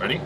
Ready?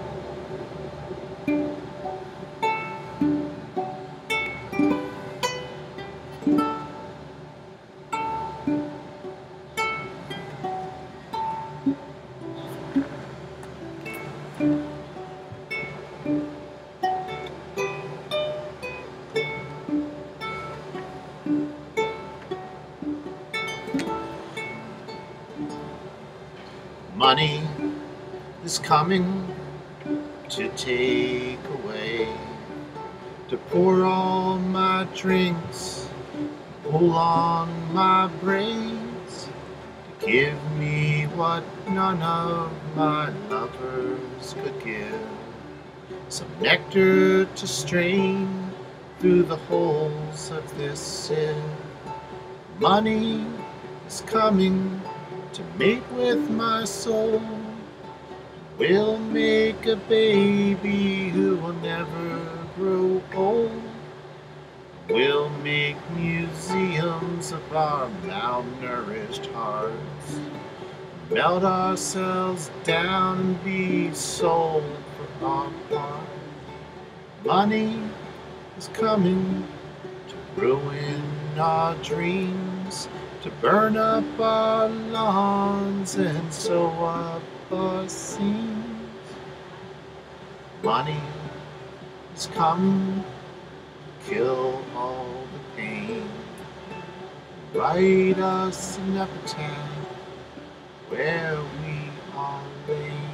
Money is coming to take away, to pour all my drinks, pull on my braids, to give me what none of my lovers could give, some nectar to strain through the holes of this sieve. Money is coming to mate with my soul. We'll make a baby who will never grow old. We'll make museums of our malnourished hearts, melt ourselves down and be sold for our part. Money is coming to ruin our dreams, to burn up our lawns and sew up our seams. Money is coming to kill all the pain, write us an epitaph where we all lay.